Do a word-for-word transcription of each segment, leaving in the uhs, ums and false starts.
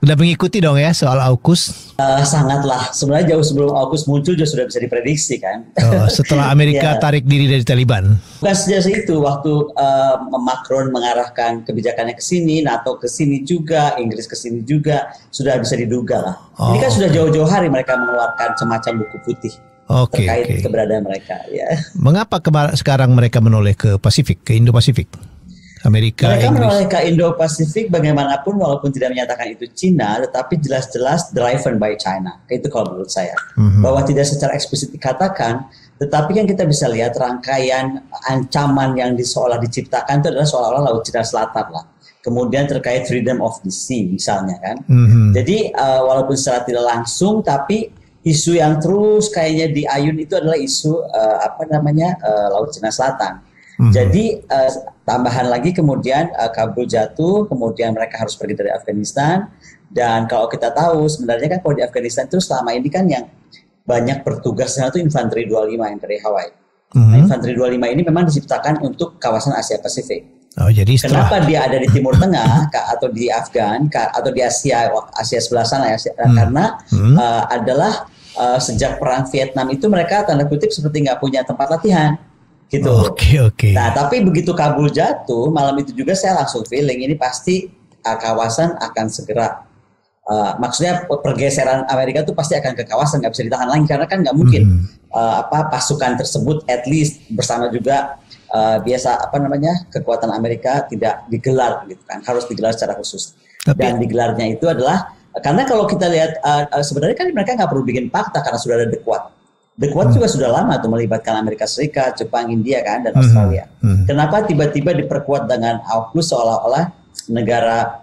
Udah mengikuti dong ya soal AUKUS? Uh, sangatlah. Sebenarnya jauh sebelum AUKUS muncul juga sudah bisa diprediksi kan. Oh, setelah Amerika ya. tarik diri dari Taliban. Bukan sejak itu, waktu uh, Macron mengarahkan kebijakannya ke sini, NATO ke sini juga, Inggris ke sini juga, sudah bisa diduga lah. Oh, Ini kan okay. sudah jauh-jauh hari mereka mengeluarkan semacam buku putih okay, terkait okay. keberadaan mereka. Ya. Mengapa sekarang mereka menoleh ke Pasifik, ke Indo-Pasifik? Amerika, mereka Inggris. menoleh ke Indo-Pasifik bagaimanapun walaupun tidak menyatakan itu Cina, tetapi jelas-jelas driven by China. Itu kalau menurut saya. Mm-hmm. Bahwa tidak secara eksplisit dikatakan, tetapi kan kita bisa lihat rangkaian ancaman yang seolah diciptakan itu adalah seolah-olah Laut Cina Selatan lah. Kemudian terkait freedom of the sea misalnya kan. Mm-hmm. Jadi uh, walaupun secara tidak langsung, tapi isu yang terus kayaknya diayun itu adalah isu uh, apa namanya uh, Laut Cina Selatan. Mm-hmm. Jadi uh, tambahan lagi kemudian uh, Kabul jatuh, kemudian mereka harus pergi dari Afghanistan. Dan kalau kita tahu sebenarnya kan kalau di Afghanistan itu selama ini kan yang banyak bertugas itu infanteri dua puluh lima yang dari Hawaii. Mm-hmm. Nah, infanteri dua puluh lima ini memang diciptakan untuk kawasan Asia Pasifik. Oh, jadi setelah... Kenapa dia ada di Timur Tengah atau di Afgan atau di Asia Asia sebelah sana ya? Mm-hmm. Karena mm-hmm. uh, adalah uh, sejak perang Vietnam itu mereka tanda kutip seperti nggak punya tempat latihan. Gitu. Oke okay, oke. Okay. Nah tapi begitu Kabul jatuh malam itu juga saya langsung feeling ini pasti uh, kawasan akan segera uh, maksudnya pergeseran Amerika itu pasti akan ke kawasan, nggak bisa ditahan lagi karena kan nggak mungkin hmm. uh, apa pasukan tersebut at least bersama juga uh, biasa apa namanya kekuatan Amerika tidak digelar gitu kan, harus digelar secara khusus. Tapi... dan digelarnya itu adalah karena kalau kita lihat uh, uh, sebenarnya kan mereka nggak perlu bikin fakta karena sudah ada The Quad. The Quad hmm. juga sudah lama tuh melibatkan Amerika Serikat, Jepang, India kan, dan Australia. Hmm. Hmm. Kenapa tiba-tiba diperkuat dengan AUKUS seolah-olah negara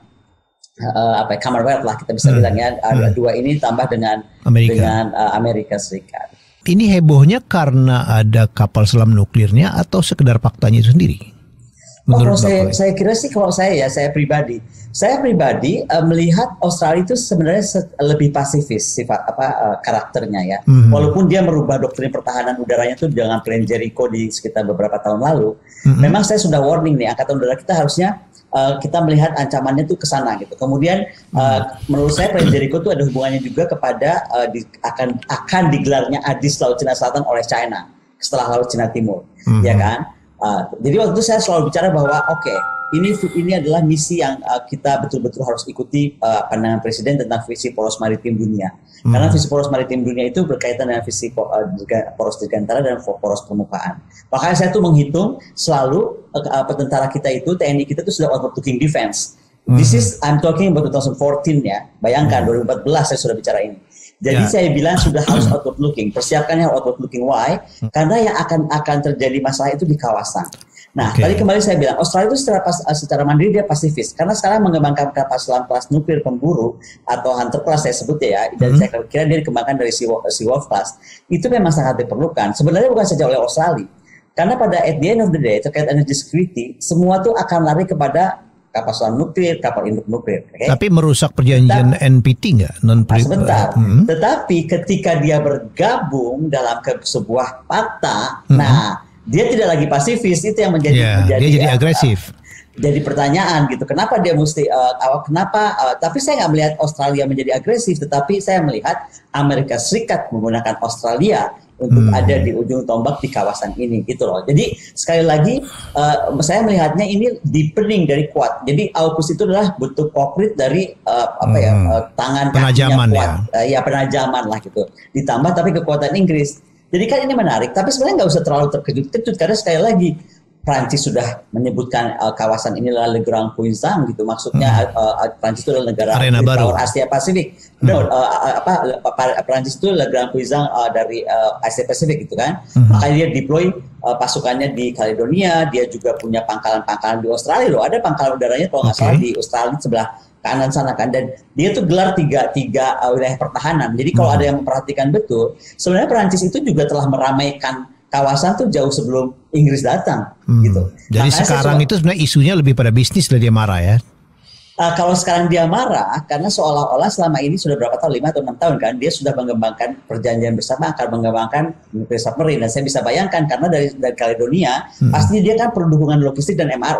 uh, apa ya, Commonwealth lah kita bisa hmm. bilang ya, hmm. dua ini tambah dengan Amerika. dengan uh, Amerika Serikat. Ini hebohnya karena ada kapal selam nuklirnya atau sekedar faktanya itu sendiri? Oh, kalau saya, saya kira sih kalau saya ya saya pribadi, saya pribadi uh, melihat Australia itu sebenarnya lebih pasifis sifat apa uh, karakternya ya, mm-hmm. walaupun dia merubah doktrin pertahanan udaranya itu dengan Plan Jericho di sekitar beberapa tahun lalu. Mm-hmm. Memang saya sudah warning nih angkatan udara kita harusnya uh, kita melihat ancamannya itu ke sana gitu. Kemudian uh, mm-hmm. menurut saya Plan Jericho itu ada hubungannya juga kepada uh, di, akan akan digelarnya A D I S Laut Cina Selatan oleh China setelah Laut Cina Timur, mm-hmm. ya kan? Uh, jadi waktu itu saya selalu bicara bahwa oke okay, ini ini adalah misi yang uh, kita betul-betul harus ikuti uh, pandangan Presiden tentang visi poros maritim dunia. Hmm. Karena visi poros maritim dunia itu berkaitan dengan visi uh, poros dirgantara dan poros permukaan. Makanya saya tuh menghitung selalu uh, uh, tentara kita itu T N I kita itu sudah outward looking defense. Hmm. This is I'm talking about twenty fourteen ya. Bayangkan hmm. dua ribu empat belas saya sudah bicara ini. Jadi yeah. saya bilang sudah harus outward looking. Persiapkannya outward looking. Why? Karena yang akan akan terjadi masalah itu di kawasan. Nah, okay. tadi kembali saya bilang Australia itu secara pas, secara mandiri dia pasifis. Karena sekarang mengembangkan kapal selam kelas nuklir pemburu atau hunter class saya sebut ya. Dan hmm. saya kira dia dikembangkan dari Seawolf class. Itu memang sangat diperlukan. Sebenarnya bukan saja oleh Australia. Karena pada at the end of the day terkait energy security semua itu akan lari kepada kapal selam nuklir, kapal induk nuklir. Okay? Tapi merusak perjanjian N P T nggak? Non nah, sebentar. Hmm. Tetapi ketika dia bergabung dalam ke sebuah fakta, hmm. nah dia tidak lagi pasifis, itu yang menjadi, yeah, menjadi dia jadi uh, agresif. Uh, jadi pertanyaan gitu, kenapa dia mesti, uh, kenapa? Uh, tapi saya nggak melihat Australia menjadi agresif, tetapi saya melihat Amerika Serikat menggunakan Australia untuk hmm. ada di ujung tombak di kawasan ini gitu loh. Jadi sekali lagi uh, saya melihatnya ini deepening dari Quad. Jadi AUKUS itu adalah bentuk konkret dari uh, apa hmm. ya uh, tangan penajaman Quad. ya. Uh, ya penajaman lah gitu. Ditambah tapi kekuatan Inggris. Jadi kan ini menarik. Tapi sebenarnya nggak usah terlalu terkejut-kejut karena sekali lagi Prancis sudah menyebutkan uh, kawasan ini adalah Le Grand Puissant gitu. Maksudnya hmm. uh, Prancis itu adalah negara power Asia Pasifik. Hmm. No, uh, apa Prancis itu Le Grand Puissant uh, dari uh, Asia Pasifik gitu kan. Hmm. Makanya dia deploy uh, pasukannya di Caledonia, dia juga punya pangkalan-pangkalan di Australia loh. Ada pangkalan udaranya kalau nggak okay. salah di Australia sebelah kanan sana kan, dan dia tuh gelar tiga tiga uh, wilayah pertahanan. Jadi kalau hmm. ada yang memperhatikan betul, sebenarnya Prancis itu juga telah meramaikan kawasan tuh jauh sebelum Inggris datang, hmm. gitu. Jadi makanya sekarang itu sebenarnya isunya lebih pada bisnis lah dia marah ya. Uh, kalau sekarang dia marah karena seolah-olah selama ini sudah berapa tahun, lima atau enam tahun kan, dia sudah mengembangkan perjanjian bersama akan mengembangkan nuklir submarine, dan saya bisa bayangkan karena dari dari Caledonia hmm. pasti dia kan perlu dukungan logistik dan M R O nih.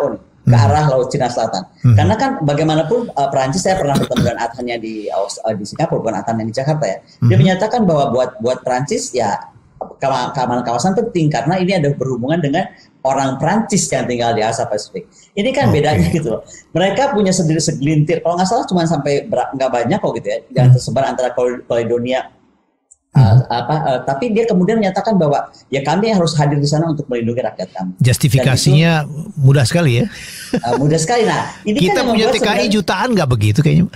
ke arah Laut Cina Selatan. Hmm. Karena kan bagaimanapun uh, Perancis, saya pernah bertemu dengan Athannya di uh, di Singapura, bukan Athannya di Jakarta ya. Dia hmm. menyatakan bahwa buat buat Perancis ya keamanan kawasan penting karena ini ada berhubungan dengan orang Perancis yang tinggal di Asia Pasifik. Ini kan okay. bedanya gitu loh. Mereka punya sendiri segelintir, kalau nggak salah cuma sampai nggak banyak kok gitu ya, yang tersebar antara Caledonia. Uh, apa, uh, tapi dia kemudian menyatakan bahwa ya kami harus hadir di sana untuk melindungi rakyat kami. Justifikasinya itu, mudah sekali ya. Uh, mudah sekali. Nah, ini kita kan punya T K I sebenarnya jutaan nggak begitu kayaknya.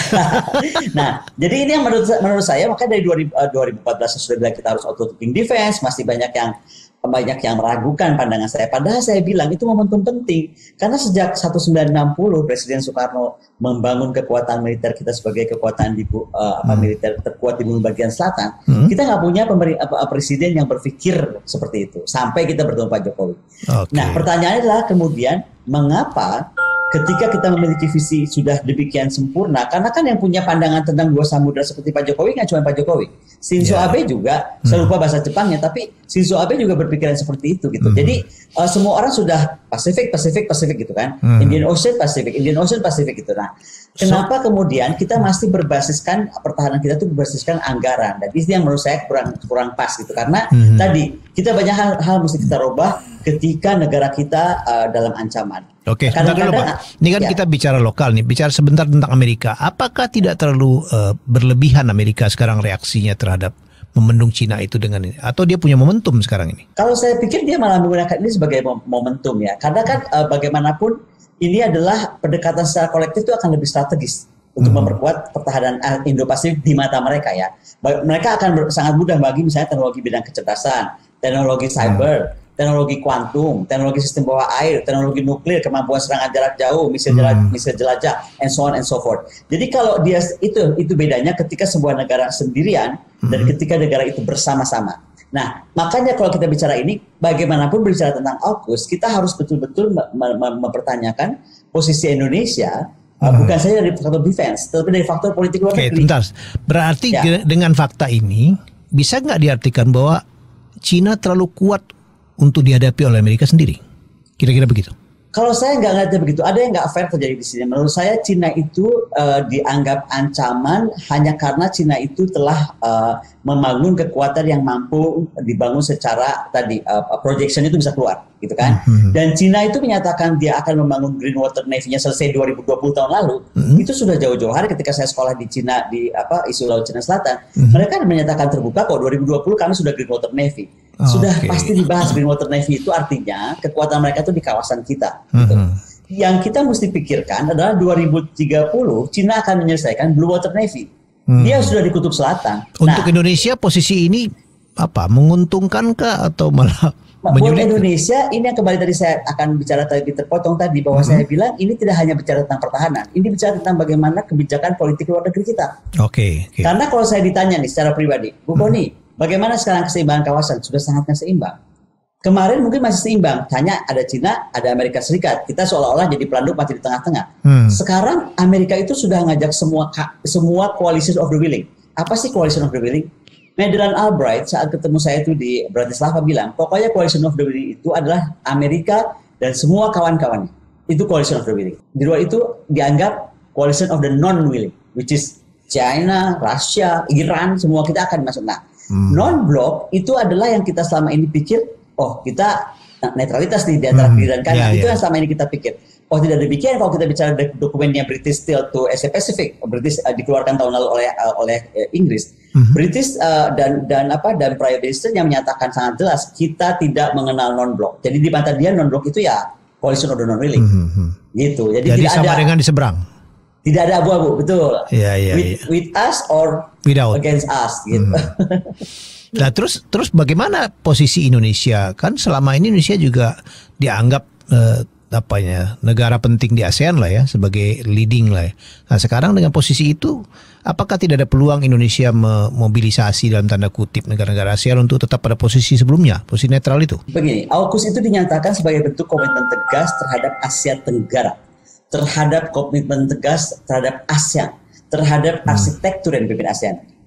Nah, jadi ini yang menurut menurut saya makanya dari dua ribu, uh, dua ribu empat belas sudah bilang kita harus auto-taking defense, masih banyak yang banyak yang meragukan pandangan saya. Padahal saya bilang itu momentum penting. Karena sejak seribu sembilan ratus enam puluh Presiden Soekarno membangun kekuatan militer kita sebagai kekuatan di, uh, apa, hmm. militer terkuat di bumi bagian selatan. Hmm. Kita nggak punya pemberi, apa, presiden yang berpikir seperti itu. Sampai kita bertemu Pak Jokowi. Okay. Nah pertanyaannya adalah kemudian mengapa ketika kita memiliki visi sudah demikian sempurna, karena kan yang punya pandangan tentang dua samudra seperti Pak Jokowi nggak cuma Pak Jokowi, Shinzo yeah. Abe juga, saya lupa bahasa Jepangnya, tapi Shinzo Abe juga berpikiran seperti itu gitu. Hmm. Jadi uh, semua orang sudah Pasifik, Pasifik, Pasifik gitu kan, hmm. Indian Ocean, Pasifik, Indian Ocean, Pasifik gitu. Nah, kenapa so, kemudian kita masih berbasiskan pertahanan kita tuh berbasiskan anggaran, dan itu yang menurut saya kurang kurang pas gitu, karena hmm. tadi kita banyak hal, hal mesti kita rubah ketika negara kita uh, dalam ancaman. Oke, sebentar dulu Pak. Ini kan ya. kita bicara lokal nih, bicara sebentar tentang Amerika. Apakah tidak terlalu uh, berlebihan Amerika sekarang reaksinya terhadap memendung Cina itu dengan ini? Atau dia punya momentum sekarang ini? Kalau saya pikir dia malah menggunakan ini sebagai momentum ya. Karena kan uh, bagaimanapun ini adalah pendekatan secara kolektif itu akan lebih strategis untuk hmm. memperkuat pertahanan Indo-Pasifik di mata mereka ya. Mereka akan ber, sangat mudah bagi misalnya teknologi bidang kecerdasan, teknologi cyber, hmm. teknologi kuantum, teknologi sistem bawah air, teknologi nuklir, kemampuan serangan jarak jauh, misil jelajah, hmm. misil jelajah, and so on and so forth. Jadi kalau dia itu itu bedanya ketika sebuah negara sendirian hmm. dan ketika negara itu bersama-sama. Nah, makanya kalau kita bicara ini, bagaimanapun berbicara tentang AUKUS, kita harus betul-betul mem- mem- mempertanyakan posisi Indonesia. Hmm. Bukan saja dari faktor defense, tetapi dari faktor politik luar negeri. Oke, bentar. Berarti ya. dengan fakta ini, bisa nggak diartikan bahwa Cina terlalu kuat untuk dihadapi oleh Amerika sendiri? Kira-kira begitu. Kalau saya nggak ngerti begitu, ada yang nggak fair terjadi di sini. Menurut saya Cina itu uh, dianggap ancaman hanya karena Cina itu telah uh, membangun kekuatan yang mampu dibangun secara tadi uh, projection itu bisa keluar, gitu kan? Mm-hmm. Dan Cina itu menyatakan dia akan membangun Green Water Navy-nya selesai dua ribu dua puluh tahun lalu. Mm-hmm. Itu sudah jauh-jauh hari ketika saya sekolah di Cina di apa isu Laut Cina Selatan. Mm-hmm. Mereka menyatakan terbuka kok dua ribu dua puluh kami sudah Green Water Navy. Sudah okay. pasti dibahas Green Water Navy itu artinya kekuatan mereka itu di kawasan kita. Gitu. Mm-hmm. Yang kita mesti pikirkan adalah dua ribu tiga puluh Cina akan menyelesaikan Blue Water Navy. Hmm. Dia sudah di kutub selatan. Untuk nah, Indonesia posisi ini apa menguntungkankah atau malah menyulit? Buat Indonesia ini yang kembali tadi saya akan bicara tadi terpotong tadi bahwa hmm. saya bilang ini tidak hanya bicara tentang pertahanan, ini bicara tentang bagaimana kebijakan politik luar negeri kita. Oke. Okay, okay. Karena kalau saya ditanya nih secara pribadi, Bu Koni, hmm. bagaimana sekarang keseimbangan kawasan? Sudah sangatnya seimbang. Kemarin mungkin masih seimbang, hanya ada Cina, ada Amerika Serikat. Kita seolah-olah jadi pelanduk mati di tengah-tengah. Hmm. Sekarang Amerika itu sudah ngajak semua semua coalition of the willing. Apa sih coalition of the willing? Madeleine Albright saat ketemu saya itu di Bratislava bilang, pokoknya coalition of the willing itu adalah Amerika dan semua kawan-kawannya. Itu coalition of the willing. Di luar itu dianggap coalition of the non-willing, which is China, Russia, Iran, semua kita akan masuk. Nah, hmm. non-block itu adalah yang kita selama ini pikir, oh kita netralitas nih di antara kiri hmm, dan kanan. Yeah, itu yeah. yang selama ini kita pikir. Oh tidak demikian kalau kita bicara dokumennya British Steel to Asia Pacific, British uh, dikeluarkan tahun lalu oleh uh, oleh uh, Inggris. Mm-hmm. British uh, dan dan apa dan Prime Minister yang menyatakan sangat jelas kita tidak mengenal non-block. Jadi di mata dia non-block itu ya coalition of the non-willing. Mm-hmm. Gitu. Jadi, Jadi tidak sama ada, dengan di seberang. Tidak ada abu-abu, betul. Yeah, yeah, with, yeah. with us or Without. against us gitu. Mm-hmm. Nah terus terus bagaimana posisi Indonesia? Kan selama ini Indonesia juga dianggap eh, apanya negara penting di ASEAN lah ya, sebagai leading lah ya. Nah sekarang dengan posisi itu, apakah tidak ada peluang Indonesia memobilisasi dalam tanda kutip negara-negara ASEAN untuk tetap pada posisi sebelumnya, posisi netral itu? Begini, AUKUS itu dinyatakan sebagai bentuk komitmen tegas terhadap Asia Tenggara, terhadap komitmen tegas terhadap ASEAN, terhadap hmm. arsitektur yang dipimpin ASEAN.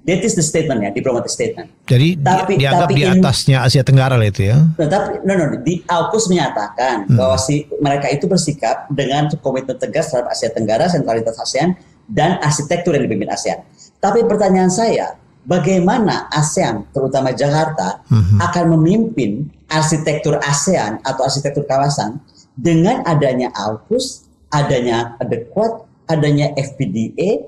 That is the statement ya, diplomatic statement. Jadi tapi, di, dianggap tapi di atasnya in, Asia Tenggara lah itu ya. Tetapi no no, di AUKUS menyatakan hmm. bahwa si mereka itu bersikap dengan komitmen tegas terhadap Asia Tenggara, sentralitas ASEAN dan arsitektur yang dipimpin ASEAN. Tapi pertanyaan saya, bagaimana ASEAN terutama Jakarta hmm. akan memimpin arsitektur ASEAN atau arsitektur kawasan dengan adanya AUKUS, adanya A D Q U A D, adanya F P D A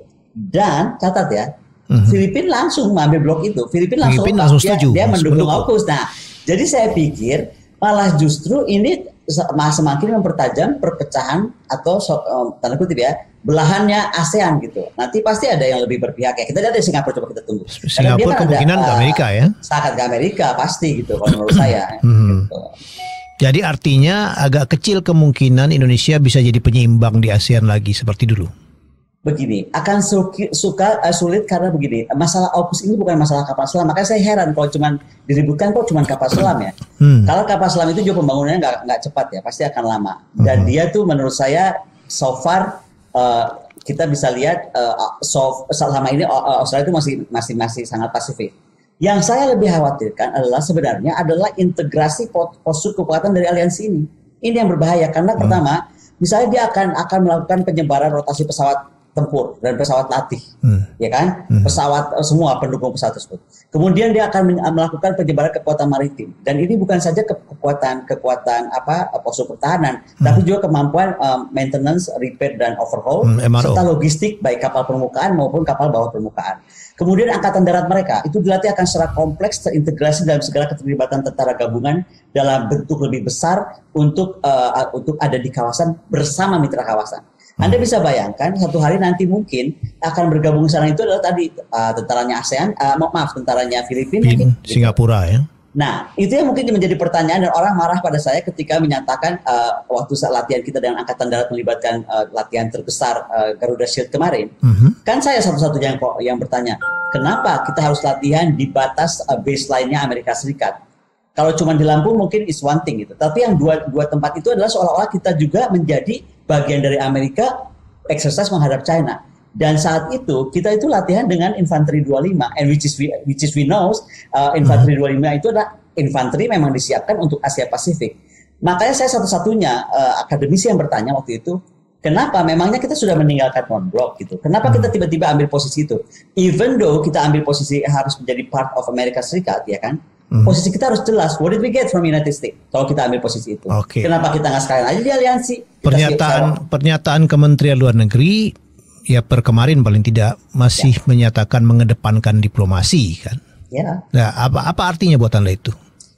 dan catat ya. Mm-hmm. Filipina langsung mengambil blok itu. Filipina langsung, Filipina langsung setuju. Dia, dia mendukung AUKUS. Nah, jadi saya pikir malah justru ini semakin mempertajam perpecahan atau um, tanda kutip ya belahannya ASEAN gitu. Nanti pasti ada yang lebih berpihak ya. Kita lihat di Singapura, coba kita tunggu. Singapura kan kemungkinan ada, ke Amerika ya. Sangat ke Amerika pasti gitu kalau menurut saya. Mm-hmm. Gitu. Jadi artinya agak kecil kemungkinan Indonesia bisa jadi penyeimbang di ASEAN lagi seperti dulu. Begini, akan suki, suka uh, sulit karena begini, masalah AUKUS ini bukan masalah kapal selam. Makanya saya heran kalau cuma diributkan kok cuma kapal selam ya. Hmm. Kalau kapal selam itu juga pembangunannya nggak nggak cepat ya, pasti akan lama. Dan hmm. dia tuh menurut saya so far uh, kita bisa lihat uh, so, selama ini uh, Australia itu masih masih masih sangat pasifik. Yang saya lebih khawatirkan adalah sebenarnya adalah integrasi postur kekuatan dari aliansi ini. Ini yang berbahaya karena hmm. pertama, misalnya dia akan akan melakukan penyebaran rotasi pesawat tempur dan pesawat latih, hmm. ya kan, hmm. pesawat semua pendukung pesawat tersebut. Kemudian dia akan melakukan penyebaran kekuatan maritim dan ini bukan saja ke kekuatan kekuatan apa postur pertahanan, hmm. tapi juga kemampuan um, maintenance, repair dan overhaul hmm, serta logistik baik kapal permukaan maupun kapal bawah permukaan. Kemudian angkatan darat mereka itu dilatih akan secara kompleks terintegrasi dalam segala keterlibatan tentara gabungan dalam bentuk lebih besar untuk uh, untuk ada di kawasan bersama mitra kawasan. Anda bisa bayangkan satu hari nanti mungkin akan bergabung ke sana itu adalah tadi uh, tentaranya ASEAN, uh, maaf tentaranya Filipina, mungkin, Singapura gitu. Ya. Nah itu yang mungkin menjadi pertanyaan dan orang marah pada saya ketika menyatakan uh, waktu saat latihan kita dengan angkatan darat melibatkan uh, latihan terbesar uh, Garuda Shield kemarin, mm-hmm. kan saya satu-satunya yang yang bertanya kenapa kita harus latihan di batas uh, baseline-nya Amerika Serikat. Kalau cuma di Lampung mungkin is one thing gitu, tapi yang dua dua tempat itu adalah seolah-olah kita juga menjadi bagian dari Amerika exercise menghadap China. Dan saat itu kita itu latihan dengan infanteri dua puluh lima and which is we, which is we know uh, infanteri dua puluh lima itu adalah infanteri memang disiapkan untuk Asia Pasifik. Makanya saya satu-satunya uh, akademisi yang bertanya waktu itu, kenapa memangnya kita sudah meninggalkan non-block gitu? Kenapa kita tiba-tiba ambil posisi itu? Even though kita ambil posisi harus menjadi part of Amerika Serikat, ya kan? Hmm. Posisi kita harus jelas. What did we get from United States? Kalau kita ambil posisi itu, okay. Kenapa kita nggak sekalian aja di aliansi? Pernyataan siap, pernyataan Kementerian Luar Negeri ya per kemarin paling tidak masih ya. menyatakan mengedepankan diplomasi kan? Ya. Nah, apa apa artinya buat Anda itu?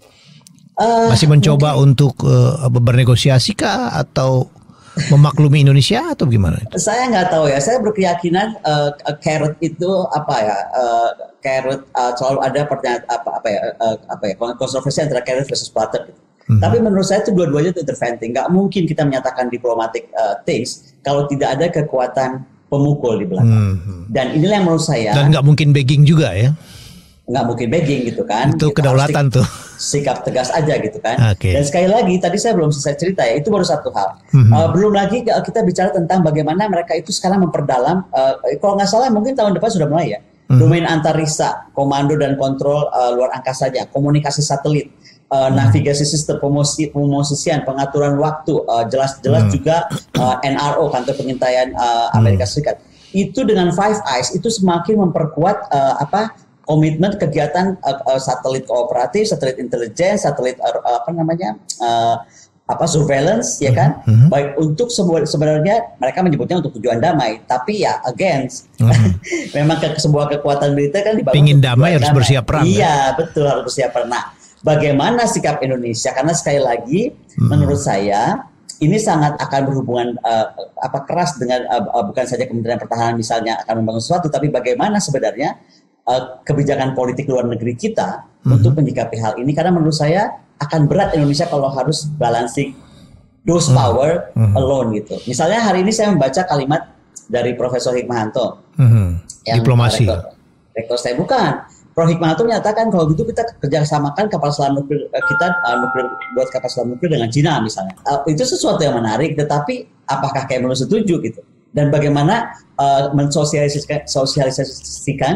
Uh, masih mencoba mungkin. untuk uh, bernegosiasi kah atau memaklumi Indonesia atau gimana? Saya nggak tahu ya. Saya berkeyakinan uh, carrot itu apa ya? Uh, carrot uh, selalu ada pernyataan apa apa ya? Uh, apa ya? Kontroversi antara carrot versus platter gitu. Mm-hmm. Tapi menurut saya itu dua-duanya itu interventing. Nggak mungkin kita menyatakan diplomatic uh, things kalau tidak ada kekuatan pemukul di belakang. Mm-hmm. Dan inilah yang menurut saya. Dan nggak mungkin begging juga ya? Nggak mungkin begging gitu kan? Itu gitu, kedaulatan tuh. Sikap tegas aja gitu kan. Okay. Dan sekali lagi tadi saya belum selesai cerita ya, itu baru satu hal. Mm-hmm. Uh, belum lagi kita bicara tentang bagaimana mereka itu sekarang memperdalam. Uh, kalau nggak salah mungkin tahun depan sudah mulai ya. Mm-hmm. Domain antariksa, komando dan kontrol uh, luar angkasanya, komunikasi satelit, uh, mm-hmm. navigasi sistem, pemosi, pemosisian, pengaturan waktu, uh, jelas-jelas mm-hmm. juga uh, N R O kantor pengintaian uh, Amerika mm-hmm. Serikat. Itu dengan Five Eyes itu semakin memperkuat uh, apa? komitmen kegiatan uh, uh, satelit kooperatif, satelit intelijen, satelit uh, apa namanya uh, apa surveillance ya kan, mm-hmm. baik untuk sebuah sebenarnya mereka menyebutnya untuk tujuan damai, tapi ya against mm-hmm. memang ke sebuah kekuatan militer kan dibangun. Pingin damai harus damai. bersiap perang. Iya kan? Betul harus bersiap perang. Nah, bagaimana sikap Indonesia? Karena sekali lagi mm-hmm. menurut saya ini sangat akan berhubungan uh, apa keras dengan uh, bukan saja Kementerian Pertahanan misalnya akan membangun sesuatu, tapi bagaimana sebenarnya Uh, kebijakan politik luar negeri kita mm-hmm. untuk menyikapi hal ini, karena menurut saya akan berat Indonesia kalau harus balancing those mm-hmm. power mm-hmm. alone gitu. Misalnya hari ini saya membaca kalimat dari Profesor Hikmahanto mm-hmm. yang diplomasi. Rektor, rektor saya bukan. Prof Hikmahanto menyatakan kalau gitu kita kerjasamakan kapal selam nuklir kita uh, nuklir buat kapal selam nuklir dengan Cina misalnya. Uh, itu sesuatu yang menarik, tetapi apakah Kemlu setuju gitu? Dan bagaimana uh, mensosialisasikan sosialisasikan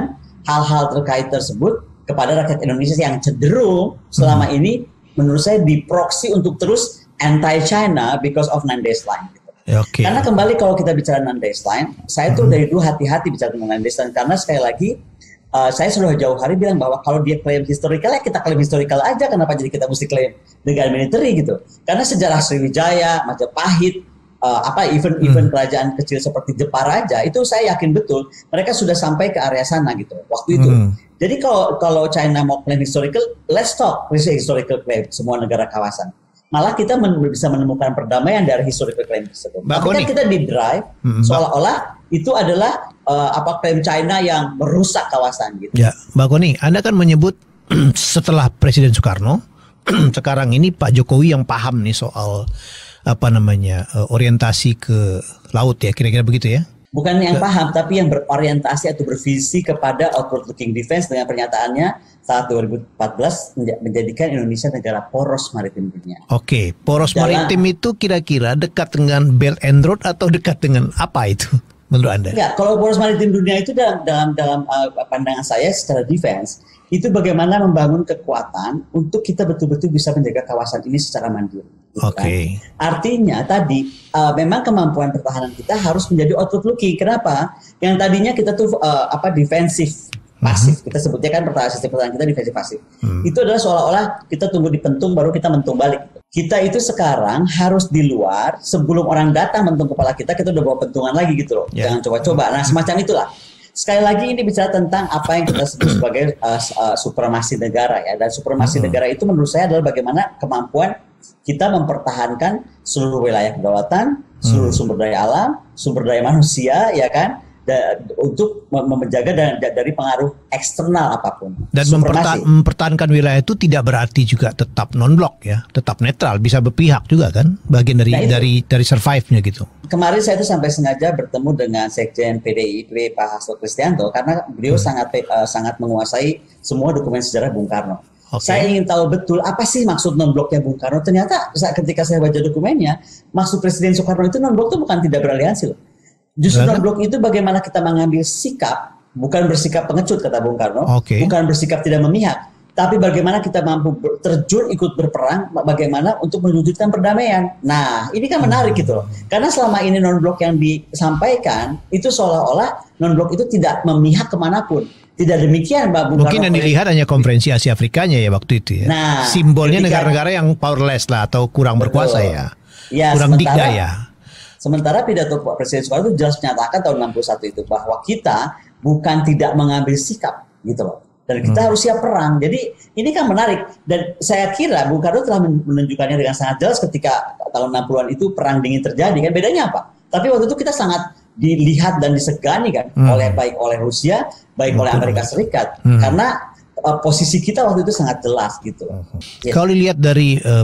hal-hal terkait tersebut kepada rakyat Indonesia yang cenderung selama hmm. ini menurut saya diproksi untuk terus anti-China because of nine days line. Gitu. Okay. Karena kembali kalau kita bicara nine days line, saya tuh hmm. dari dulu hati-hati bicara tentang nine days line karena sekali lagi Uh, saya sudah jauh hari bilang bahwa kalau dia klaim historical ya kita klaim historical aja, kenapa jadi kita mesti klaim negara military gitu? Karena sejarah Sriwijaya, Majapahit, uh, apa event-event hmm. kerajaan kecil seperti Jepara aja itu saya yakin betul mereka sudah sampai ke area sana gitu waktu itu. Hmm. Jadi kalau kalau China mau klaim historical, let's talk historical claim semua negara kawasan. Malah kita men- bisa menemukan perdamaian dari historical claim tersebut. Tapi kan kita di drive hmm, seolah-olah itu adalah uh, apa klaim China yang merusak kawasan gitu. Ya, Mbak Koni, Anda kan menyebut setelah Presiden Soekarno, sekarang ini Pak Jokowi yang paham nih soal apa namanya uh, orientasi ke laut ya, kira-kira begitu ya? Bukan yang paham, tapi yang berorientasi atau bervisi kepada outward looking defense dengan pernyataannya saat dua ribu empat belas menjadikan Indonesia negara poros maritim dunia. Oke, poros Dalam, maritim itu kira-kira dekat dengan Belt and Road atau dekat dengan apa itu menurut Anda? Ya, kalau poros maritim dunia itu dalam dalam dalam uh, pandangan saya secara defense itu bagaimana membangun kekuatan untuk kita betul-betul bisa menjaga kawasan ini secara mandiri. Oke. Okay. Kan? Artinya tadi uh, memang kemampuan pertahanan kita harus menjadi outward looking. Kenapa? Yang tadinya kita tuh uh, apa defensif pasif. Uh-huh. Kita sebutnya kan pertahanan sistem pertahanan kita defensif pasif. Hmm. Itu adalah seolah-olah kita tunggu dipentung baru kita mentung balik. Kita itu sekarang harus di luar sebelum orang datang mentung kepala kita, kita udah bawa pentungan lagi gitu loh. Yeah. Jangan coba-coba. Nah semacam itulah. Sekali lagi ini bicara tentang apa yang kita sebut sebagai uh, uh, supremasi negara ya. Dan supremasi uh-huh. negara itu menurut saya adalah bagaimana kemampuan kita mempertahankan seluruh wilayah kedaulatan, seluruh hmm. sumber daya alam, sumber daya manusia, ya kan, da, untuk menjaga da, dari pengaruh eksternal apapun. Dan memperta mempertahankan wilayah itu tidak berarti juga tetap non-blok ya, tetap netral, bisa berpihak juga kan, bagian dari nah, dari dari survive-nya gitu. Kemarin saya itu sampai sengaja bertemu dengan Sekjen P D I P Pak Hasto Kristianto karena beliau hmm. sangat uh, sangat menguasai semua dokumen sejarah Bung Karno. Okay. Saya ingin tahu betul apa sih maksud non-bloknya Bung Karno. Ternyata ketika saya baca dokumennya, maksud Presiden Soekarno itu non-blok itu bukan tidak beraliansi loh. Justru non-blok itu bagaimana kita mengambil sikap, bukan bersikap pengecut kata Bung Karno, okay. bukan bersikap tidak memihak, tapi bagaimana kita mampu terjun ikut berperang, bagaimana untuk mewujudkan perdamaian. Nah, ini kan menarik gitu loh. Karena selama ini non-blok yang disampaikan itu seolah-olah non-blok itu tidak memihak kemanapun. Tidak demikian, Mbak Bung Mungkin Karno. Yang dilihat hanya konferensi Asia Afrikanya ya waktu itu ya. Nah, simbolnya negara-negara yang powerless lah atau kurang betul. berkuasa ya. ya kurang sementara, dikdaya. Sementara pidato Presiden Soekarno itu jelas menyatakan tahun enam puluh satu itu bahwa kita bukan tidak mengambil sikap gitu loh. Dan kita hmm. harus siap perang. Jadi ini kan menarik. Dan saya kira Bung Karno telah menunjukkannya dengan sangat jelas ketika tahun enam puluhan itu perang dingin terjadi. Kan bedanya apa? Tapi waktu itu kita sangat dilihat dan disegani kan hmm. oleh baik oleh Rusia, baik hmm. oleh Amerika Serikat. Hmm. Karena uh, posisi kita waktu itu sangat jelas gitu. Hmm. Ya. Kalau dilihat dari uh,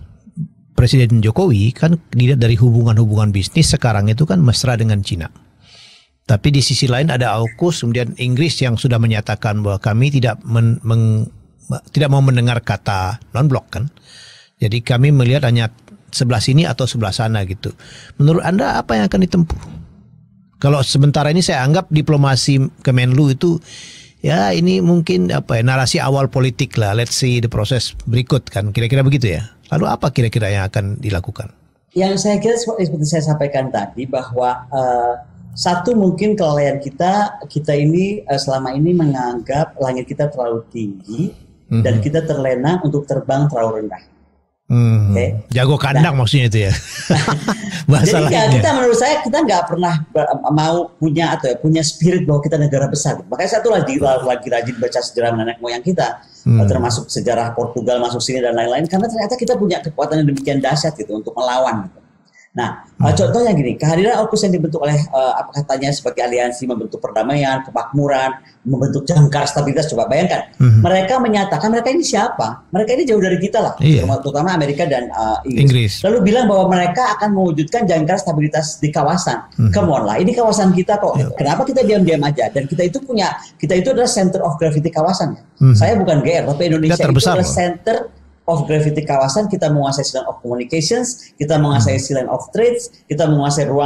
Presiden Jokowi kan dilihat dari hubungan-hubungan bisnis sekarang itu kan mesra dengan Cina. Tapi di sisi lain ada AUKUS, kemudian Inggris yang sudah menyatakan bahwa kami tidak men, meng, tidak mau mendengar kata non-blok kan. Jadi kami melihat hanya sebelah sini atau sebelah sana gitu. Menurut Anda apa yang akan ditempuh? Kalau sementara ini saya anggap diplomasi Kemenlu itu ya ini mungkin apa ya narasi awal politik lah. Let's see the proses berikut kan kira-kira begitu ya. Lalu apa kira-kira yang akan dilakukan? Yang saya kira seperti saya sampaikan tadi bahwa uh, satu mungkin kelalaian kita kita ini uh, selama ini menganggap langit kita terlalu tinggi mm-hmm. dan kita terlena untuk terbang terlalu rendah. Hmm. Okay. Jago kandang nah, maksudnya itu ya. Jadi ya, kita menurut saya kita nggak pernah mau punya atau ya, punya spirit bahwa kita negara besar. Makanya satu lagi lagi rajin baca sejarah nenek moyang kita, hmm. termasuk sejarah Portugal masuk sini dan lain-lain. Karena ternyata kita punya kekuatan yang demikian dahsyat gitu untuk melawan. Gitu. Nah, hmm. contohnya gini, kehadiran AUKUS yang dibentuk oleh uh, apa katanya sebagai aliansi membentuk perdamaian, kemakmuran, membentuk jangkar stabilitas. Coba bayangkan, hmm. mereka menyatakan mereka ini siapa? Mereka ini jauh dari kita lah, iya. terutama Amerika dan uh, Inggris. Inggris. Lalu bilang bahwa mereka akan mewujudkan jangkar stabilitas di kawasan. Hmm. Come on lah, ini kawasan kita kok. Iya. Kenapa kita diam-diam aja? Dan kita itu punya, kita itu adalah center of gravity kawasan. Hmm. Saya bukan G R, tapi Indonesia itu adalah center of gravity kawasan. Kita menguasai silent of communications, kita menguasai hmm. silent of trades, kita menguasai ruang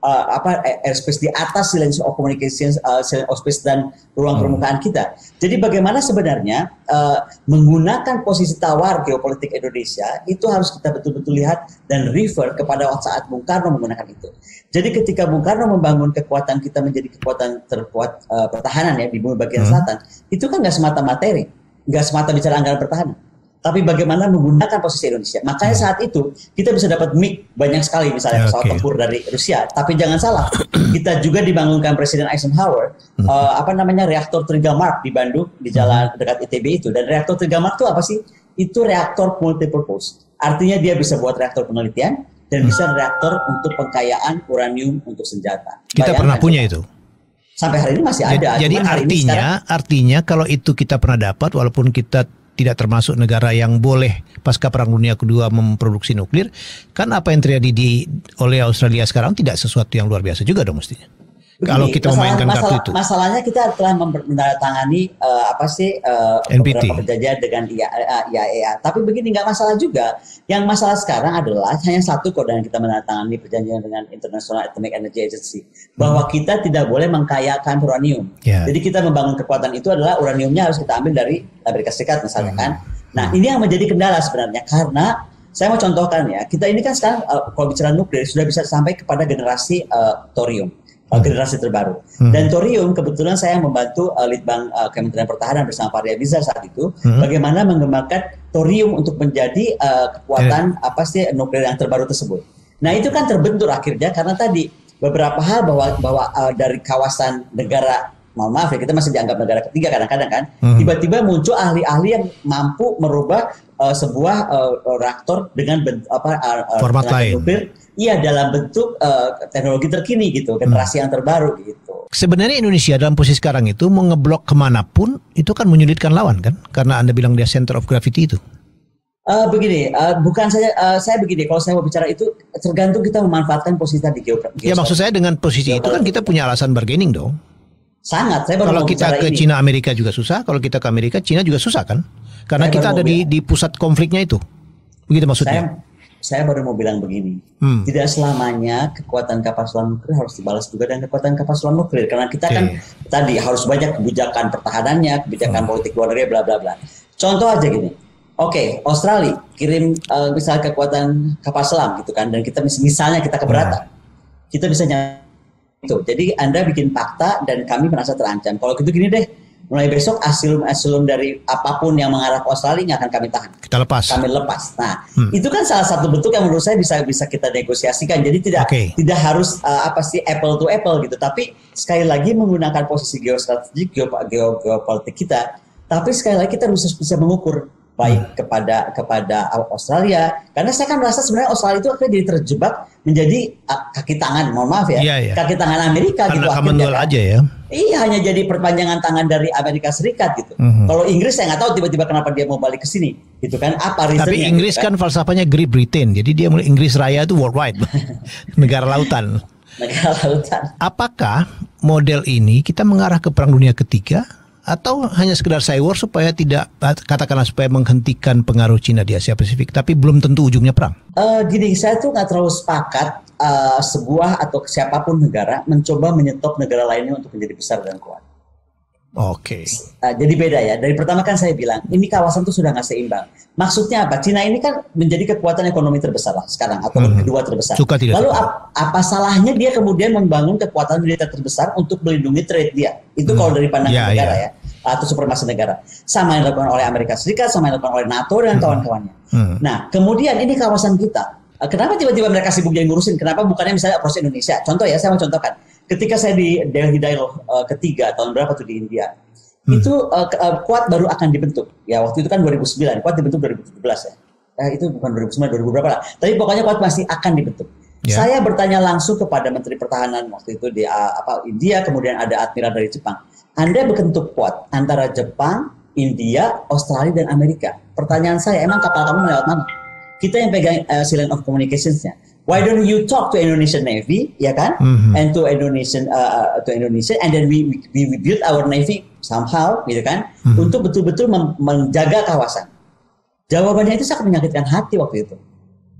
uh, apa airspace di atas silence of communication, uh, silence of space dan ruang hmm. permukaan kita. Jadi bagaimana sebenarnya uh, menggunakan posisi tawar geopolitik Indonesia itu harus kita betul-betul lihat dan refer kepada saat Bung Karno menggunakan itu. Jadi ketika Bung Karno membangun kekuatan kita menjadi kekuatan terkuat uh, pertahanan ya di bumi bagian hmm. selatan, itu kan nggak semata materi, nggak semata bicara anggaran pertahanan, tapi bagaimana menggunakan posisi Indonesia. Makanya saat itu kita bisa dapat M I G banyak sekali, misalnya pesawat okay. tempur dari Rusia. Tapi jangan salah, kita juga dibangunkan Presiden Eisenhower hmm. uh, apa namanya reaktor Trigamark di Bandung di jalan dekat I T B itu. Dan reaktor Trigamark itu apa sih? Itu reaktor multipurpose. Artinya dia bisa buat reaktor penelitian dan bisa reaktor untuk pengkayaan uranium untuk senjata. Kita Bayangkan pernah punya itu. Sampai hari ini masih ada. Jadi artinya, sekarang, artinya kalau itu kita pernah dapat, walaupun kita tidak termasuk negara yang boleh pasca Perang Dunia Kedua memproduksi nuklir, kan apa yang terjadi di oleh Australia sekarang tidak sesuatu yang luar biasa juga dong mestinya. Begini, kalau kita masalah, memainkan masalah, kartu itu. Masalahnya kita telah menandatangani uh, apa sih uh, beberapa perjanjian dengan I A E A. Tapi begini nggak masalah juga. Yang masalah sekarang adalah hanya satu kok dengan kita menandatangani perjanjian dengan International Atomic Energy Agency bahwa hmm. kita tidak boleh mengkayakan uranium. Yeah. Jadi kita membangun kekuatan itu adalah uraniumnya harus kita ambil dari Amerika Serikat misalnya hmm. kan. Nah ini yang menjadi kendala sebenarnya karena saya mau contohkan ya kita ini kan sekarang uh, kalau bicara nuklir sudah bisa sampai kepada generasi uh, thorium. Generasi terbaru. Hmm. Dan thorium kebetulan saya membantu uh, Litbang uh, Kementerian Pertahanan bersama Pak Ria Bizar saat itu hmm. bagaimana mengembangkan thorium untuk menjadi uh, kekuatan yeah. apa sih nuklir yang terbaru tersebut. Nah itu kan terbentur akhirnya karena tadi beberapa hal bahwa bahwa uh, dari kawasan negara, mohon maaf ya kita masih dianggap negara ketiga kadang-kadang kan, hmm. tiba-tiba muncul ahli-ahli yang mampu merubah uh, sebuah uh, reaktor dengan bent, apa uh, format lain. Nuklir, iya dalam bentuk uh, teknologi terkini gitu, generasi hmm. yang terbaru gitu. Sebenarnya Indonesia dalam posisi sekarang itu mau ngeblok kemanapun itu kan menyulitkan lawan kan, karena Anda bilang dia center of gravity itu. Uh, begini, uh, bukan saja uh, saya begini. Kalau saya mau bicara itu tergantung kita memanfaatkan posisi tadi geografi. Ya maksud saya dengan posisi itu kan kita punya alasan bargaining dong. Sangat. Saya baru kalau kita ke ini. Cina Amerika juga susah, kalau kita ke Amerika Cina juga susah kan, karena saya kita ada di di pusat konfliknya itu. Begitu maksudnya. Saya, Saya baru mau bilang begini, hmm. tidak selamanya kekuatan kapal selam nuklir harus dibalas juga dengan kekuatan kapal selam nuklir. Karena kita okay. kan tadi harus banyak kebijakan pertahanannya, kebijakan hmm. politik luar negeri, bla bla bla. Contoh aja gini, oke okay, Australia kirim uh, misalnya kekuatan kapal selam gitu kan, dan kita misalnya kita keberatan, hmm. kita bisa nyampe itu. Jadi Anda bikin fakta dan kami merasa terancam. Kalau gitu gini deh. Mulai besok asilum-asilum dari apapun yang mengarah ke Australia akan kami tahan. Kita lepas. Kami lepas. Nah, hmm. itu kan salah satu bentuk yang menurut saya bisa bisa kita negosiasikan. Jadi tidak okay. tidak harus uh, apa sih apple to apple gitu. Tapi sekali lagi menggunakan posisi geostrategik geopolitik kita. Tapi sekali lagi kita harus bisa mengukur baik hmm. kepada kepada Australia, karena saya kan merasa sebenarnya Australia itu akhirnya jadi terjebak menjadi uh, kaki tangan, mohon maaf ya, yeah, yeah. kaki tangan Amerika karena gitu akhirnya kan. Aja ya. Iya, hanya jadi perpanjangan tangan dari Amerika Serikat gitu. Mm-hmm. Kalau Inggris saya nggak tahu tiba-tiba kenapa dia mau balik ke sini, gitu kan? Apa reasonnya? Tapi Inggris gitu, kan, kan falsafahnya Great Britain, jadi dia mulai Inggris Raya itu worldwide, negara lautan. Negara lautan. Apakah model ini kita mengarah ke Perang Dunia Ketiga? Atau hanya sekedar cyber supaya tidak, katakanlah supaya menghentikan pengaruh Cina di Asia Pasifik, tapi belum tentu ujungnya perang? Uh, gini, saya tuh nggak terlalu sepakat uh, sebuah atau siapapun negara mencoba menyetop negara lainnya untuk menjadi besar dan kuat. Oke. Okay. Uh, jadi beda ya. Dari pertama kan saya bilang ini kawasan tuh sudah nggak seimbang. Maksudnya apa? Cina ini kan menjadi kekuatan ekonomi terbesar lah sekarang atau hmm. kedua terbesar. Suka tidak Lalu ap, apa salahnya dia kemudian membangun kekuatan militer terbesar untuk melindungi trade dia? Itu hmm. kalau dari pandangan yeah, negara yeah. ya. Atau supremasi negara. Sama yang dilakukan oleh Amerika Serikat, sama yang dilakukan oleh NATO dan hmm. kawan-kawannya. Hmm. Nah, kemudian ini kawasan kita. Kenapa tiba-tiba mereka sibuk jadi ngurusin? Kenapa bukannya misalnya approach Indonesia? Contoh ya, saya mau contohkan. Ketika saya di Delhi Dialogue uh, ketiga, tahun berapa tuh di India, hmm. itu uh, uh, Quad baru akan dibentuk. Ya, waktu itu kan dua ribu sembilan, Quad dibentuk dua ribu tujuh belas ya. Nah, itu bukan dua ribu sembilan, dua ribu berapa lah. Tapi pokoknya Quad masih akan dibentuk. Yeah. Saya bertanya langsung kepada Menteri Pertahanan waktu itu di uh, apa India, kemudian ada admiral dari Jepang. Anda berbentuk Quad antara Jepang, India, Australia, dan Amerika. Pertanyaan saya, emang kapal kamu lewat mana? Kita yang pegang uh, silent of communicationsnya. Why don't you talk to Indonesian Navy, ya kan? Mm-hmm. And to Indonesian, uh, to Indonesia, and then we we, we build our Navy somehow, gitu kan? Mm-hmm. Untuk betul-betul mem- menjaga kawasan. Jawabannya itu sangat menyakitkan hati waktu itu.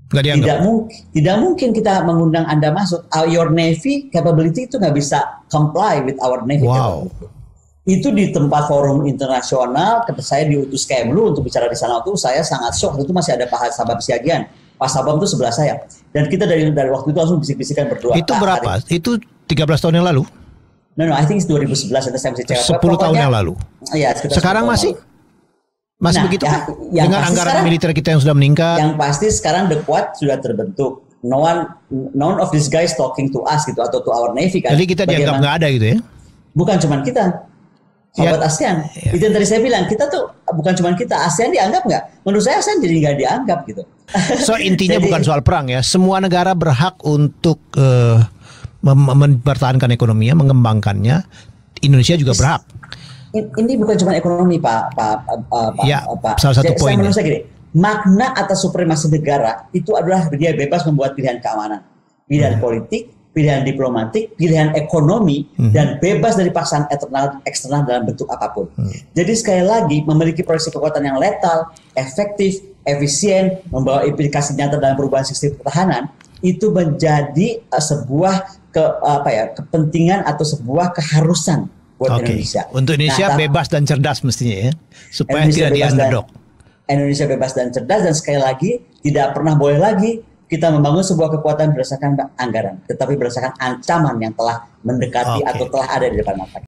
Tidak mungkin, tidak mungkin kita mengundang Anda masuk. Your Navy capability itu nggak bisa comply with our Navy wow. capability. Itu di tempat forum internasional, ketika saya diutus Kemlu untuk bicara di sana itu saya sangat shock. Itu masih ada Pak Sabam Siagian. Pak Sabam itu sebelah saya. Dan kita dari dari waktu itu langsung bisik-bisikan berdua. Itu berapa? Hari. Itu tiga belas tahun yang lalu? No, no, I think it's dua ribu sebelas. Saya mesti cek. sepuluh tahun yang lalu? Iya. Sekarang masih? Masih nah, begitu ya, kan? Dengan anggaran sekarang, militer kita yang sudah meningkat. Yang pasti sekarang the Quad sudah terbentuk. No one, none of these guys talking to us gitu atau to our Navy kan. Jadi kita dianggap nggak ada gitu ya? Bukan cuma kita. Sahabat ya, ASEAN. Ya. Itu yang tadi saya bilang, kita tuh bukan cuma kita, ASEAN dianggap nggak? Menurut saya ASEAN jadi nggak dianggap gitu. So intinya jadi, bukan soal perang ya. Semua negara berhak untuk uh, mempertahankan ekonominya, mengembangkannya. Indonesia juga berhak. Ini bukan cuma ekonomi, Pak. Pak, Pak, ya, Pak. Salah satu poin. Menurut saya gini, makna atas supremasi negara itu adalah dia bebas membuat pilihan keamanan, pilihan hmm. politik, pilihan diplomatik, pilihan ekonomi, hmm. dan bebas dari paksaan eksternal, eksternal dalam bentuk apapun. Hmm. Jadi sekali lagi memiliki proyeksi kekuatan yang letal, efektif, efisien, membawa implikasi nyata dalam perubahan sistem pertahanan, itu menjadi uh, sebuah ke apa ya kepentingan atau sebuah keharusan buat okay. Indonesia. Untuk Indonesia nah, bebas dan cerdas mestinya ya, supaya Indonesia tidak di underdog. Indonesia bebas dan cerdas dan sekali lagi tidak pernah boleh lagi kita membangun sebuah kekuatan berdasarkan anggaran, tetapi berdasarkan ancaman yang telah mendekati okay. atau telah ada di depan mata.